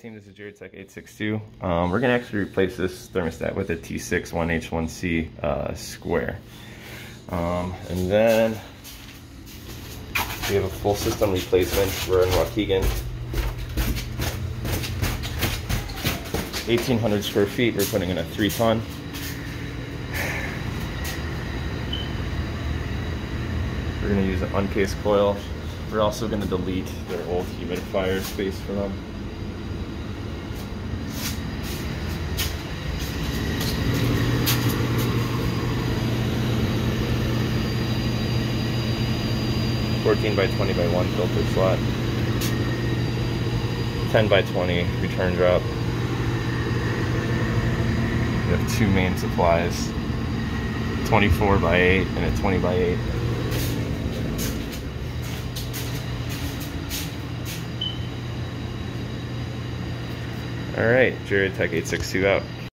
team, this is Tech 862. We're gonna actually replace this thermostat with a T6 1H1C square. And then we have a full system replacement. We're in Waukegan. 1,800 square feet. We're putting in a 3-ton. We're gonna use an uncased coil. We're also gonna delete their old humidifier space for them. $14 by 20 by 1 filter slot, 10 by 20 return drop. We have 2 main supplies, 24 by 8 and a 20 by 8. All right, Tech 862 out.